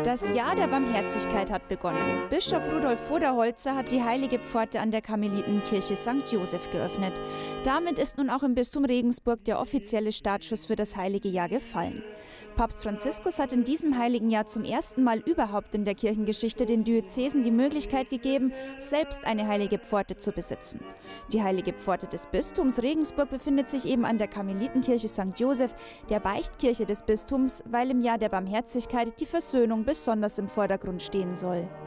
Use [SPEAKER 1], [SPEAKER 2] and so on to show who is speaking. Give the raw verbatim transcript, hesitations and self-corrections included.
[SPEAKER 1] Das Jahr der Barmherzigkeit hat begonnen. Bischof Rudolf Voderholzer hat die heilige Pforte an der Karmelitenkirche Sankt Joseph geöffnet. Damit ist nun auch im Bistum Regensburg der offizielle Startschuss für das heilige Jahr gefallen. Papst Franziskus hat in diesem heiligen Jahr zum ersten Mal überhaupt in der Kirchengeschichte den Diözesen die Möglichkeit gegeben, selbst eine heilige Pforte zu besitzen. Die heilige Pforte des Bistums Regensburg befindet sich eben an der Karmelitenkirche Sankt Joseph, der Beichtkirche des Bistums, weil im Jahr der Barmherzigkeit die Versöhnung besonders im Vordergrund stehen soll.